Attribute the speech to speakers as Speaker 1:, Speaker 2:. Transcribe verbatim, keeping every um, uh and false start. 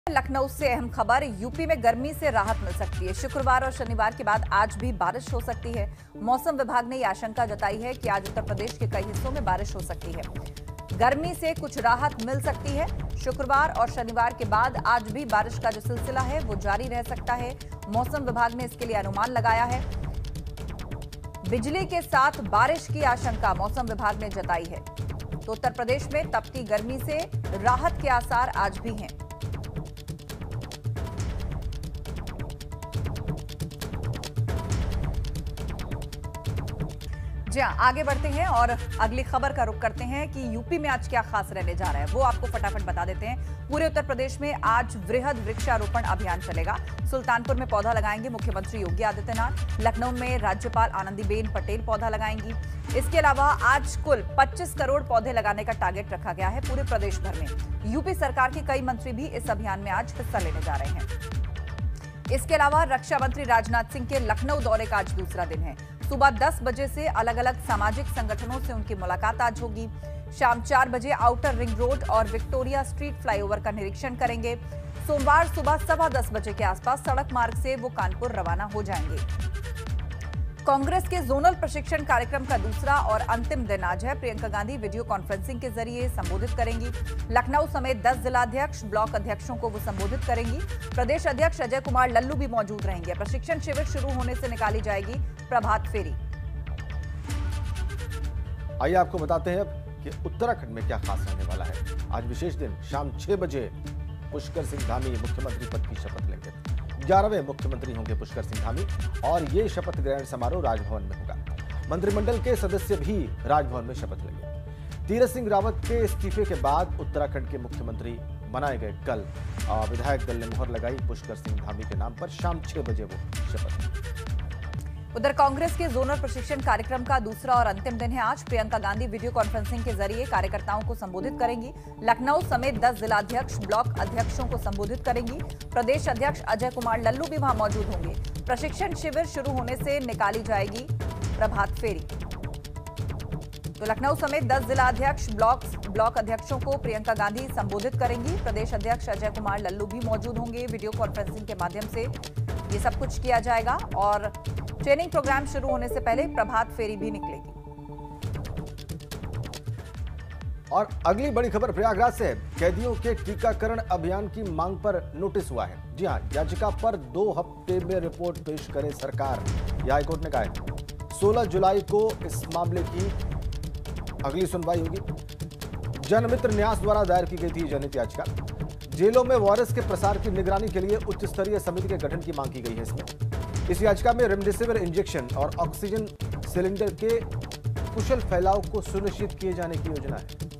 Speaker 1: लखनऊ से अहम खबर। यूपी में गर्मी से राहत मिल सकती है। शुक्रवार और शनिवार के बाद आज भी बारिश हो सकती है। मौसम विभाग ने यह आशंका जताई है कि आज उत्तर प्रदेश के कई हिस्सों में बारिश हो सकती है। गर्मी से कुछ राहत मिल सकती है। शुक्रवार और शनिवार के बाद आज भी बारिश का जो सिलसिला है वो जारी रह सकता है। मौसम विभाग ने इसके लिए अनुमान लगाया है। बिजली के साथ बारिश की आशंका मौसम विभाग ने जताई है। तो उत्तर प्रदेश में तपती गर्मी से राहत के आसार आज भी हैं। जी हाँ, आगे बढ़ते हैं और अगली खबर का रुख करते हैं कि यूपी में आज क्या खास रहने जा रहा है वो आपको फटाफट बता देते हैं। पूरे उत्तर प्रदेश में आज वृहद वृक्षारोपण अभियान चलेगा। सुल्तानपुर में पौधा लगाएंगे मुख्यमंत्री योगी आदित्यनाथ। लखनऊ में राज्यपाल आनंदीबेन पटेल पौधा लगाएंगी। इसके अलावा आज कुल पच्चीस करोड़ पौधे लगाने का टारगेट रखा गया है पूरे प्रदेश भर में। यूपी सरकार के कई मंत्री भी इस अभियान में आज हिस्सा लेने जा रहे हैं। इसके अलावा रक्षा मंत्री राजनाथ सिंह के लखनऊ दौरे का आज दूसरा दिन है। सुबह दस बजे से अलग अलग सामाजिक संगठनों से उनकी मुलाकात आज होगी। शाम चार बजे आउटर रिंग रोड और विक्टोरिया स्ट्रीट फ्लाईओवर का निरीक्षण करेंगे। सोमवार सुबह सवा दस बजे के आसपास सड़क मार्ग से वो कानपुर रवाना हो जाएंगे। कांग्रेस के जोनल प्रशिक्षण कार्यक्रम का दूसरा और अंतिम दिन आज है। प्रियंका गांधी वीडियो कॉन्फ्रेंसिंग के जरिए संबोधित करेंगी। लखनऊ समेत दस जिलाध्यक्ष ब्लॉक अध्यक्षों को वो संबोधित करेंगी। प्रदेश अध्यक्ष अजय कुमार लल्लू भी मौजूद रहेंगे। प्रशिक्षण शिविर शुरू होने से निकाली जाएगी प्रभात फेरी।
Speaker 2: आइए आपको बताते हैं कि उत्तराखंड में क्या खास रहने वाला है। आज विशेष दिन शाम छह बजे पुष्कर सिंह धामी मुख्यमंत्री पद की शपथ लेंगे। ग्यारहवें मुख्यमंत्री होंगे पुष्कर सिंह धामी और ये शपथ ग्रहण समारोह राजभवन में होगा। मंत्रिमंडल के सदस्य भी राजभवन में शपथ लेंगे। तीरथ सिंह रावत के इस्तीफे के बाद उत्तराखंड के मुख्यमंत्री बनाए गए कल विधायक दल ने मुहर लगाई पुष्कर सिंह धामी के नाम पर। शाम छह बजे वो शपथ।
Speaker 1: उधर कांग्रेस के जोनल प्रशिक्षण कार्यक्रम का दूसरा और अंतिम दिन है आज। प्रियंका गांधी वीडियो कॉन्फ्रेंसिंग के जरिए कार्यकर्ताओं को संबोधित करेंगी। लखनऊ समेत दस जिलाध्यक्ष ब्लॉक अध्यक्षों को संबोधित करेंगी। प्रदेश अध्यक्ष अजय कुमार लल्लू भी वहां मौजूद होंगे। प्रशिक्षण शिविर शुरू होने से निकाली जाएगी प्रभात फेरी। तो लखनऊ समेत दस जिलाध्यक्ष ब्लॉक ब्लॉक अध्यक्षों को प्रियंका गांधी संबोधित करेंगी। प्रदेश अध्यक्ष अजय कुमार लल्लू भी मौजूद होंगे। वीडियो कॉन्फ्रेंसिंग के माध्यम से ये सब कुछ किया जाएगा और ट्रेनिंग प्रोग्राम शुरू होने से पहले प्रभात फेरी भी निकलेगी।
Speaker 2: और अगली बड़ी खबर प्रयागराज से है। कैदियों के टीकाकरण अभियान की मांग पर नोटिस हुआ है। जी हां, याचिका पर दो हफ्ते में रिपोर्ट पेश करे सरकार, यह हाईकोर्ट ने कहा है। सोलह जुलाई को इस मामले की अगली सुनवाई होगी। जनमित्र न्यास द्वारा दायर की गई थी जनहित याचिका। जेलों में वायरस के प्रसार की निगरानी के लिए उच्च स्तरीय समिति के गठन की मांग की गई है। इसमें इस याचिका में रेमडेसिविर इंजेक्शन और ऑक्सीजन सिलेंडर के कुशल फैलाव को सुनिश्चित किए जाने की योजना है।